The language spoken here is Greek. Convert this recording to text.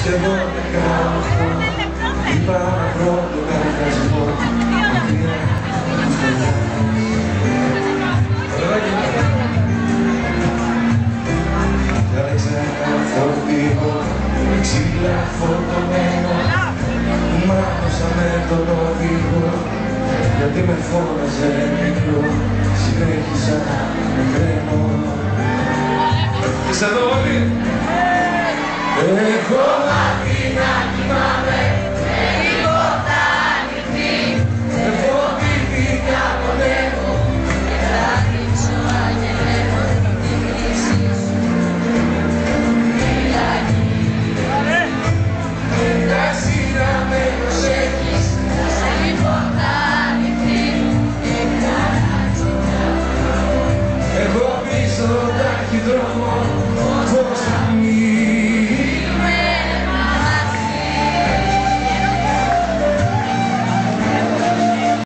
σχεδόν 18. Είπα να βρω το καρδιασμό μακριά τους κοντάς. Διάλεξα ένα φορτηγό ξύλα φορτωμένο. Μάχωσα με τον οδηγό γιατί με φώναζε μικρό. Συνέχισα με τρένο. Είσαι εδώ όλοι? Εγώ